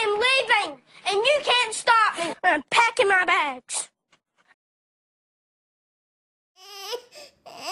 am leaving, and you can't stop me. I'm packing my bags.